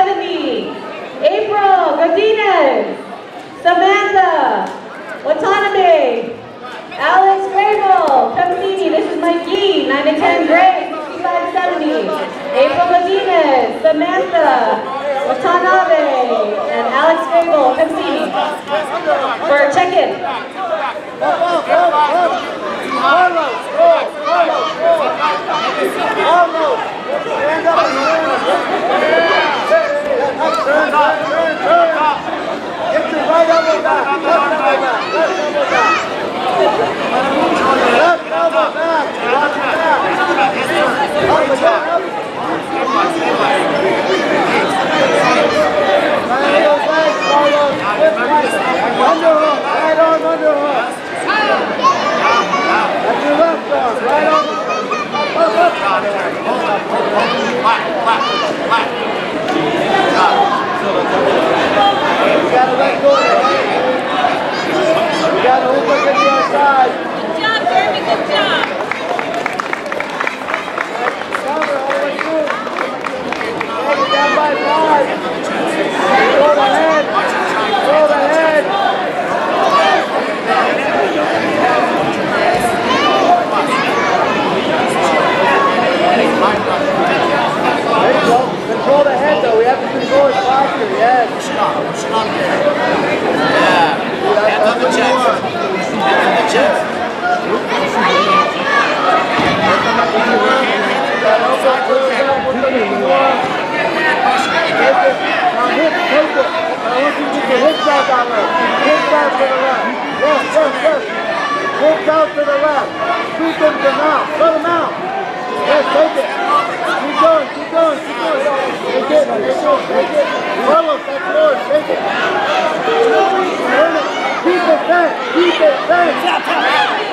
70. April Godinez. Samantha Watanabe. Alex Grable. Pepsini. This is Mike Yee. 9 to 10 grade. 6570. April Godinez. Samantha Watanabe. And Alex Grable. Pepsini. For check-in. Get your right elbow back. Left elbow back. Left elbow back. Left elbow back. Watch your back. Up and down. Right elbow back. Follow. Underhook. Right arm underhook. That's your left arm. Right arm. Up, up. You gotta let go of it. You gotta hold up at the outside. Good job, Jeremy. Good job. Cover all the way through. Take it down by 5. Throw the head. Throw the head. There you go. Control the head though. We have to control his posture. Yes. Push it on there. Yeah. Hands on the chest. Hands on the chest. I want you to get your hips out that way. Hips out to the left. Yes, yes, yes. Hips out to the left. Scoop them to mouth. Go to mouth. Yes, take it. Keep going, keep going, keep going. Take it, take it, take it. Carlos, that's yours. Take it. Keep it bent. Keep it bent.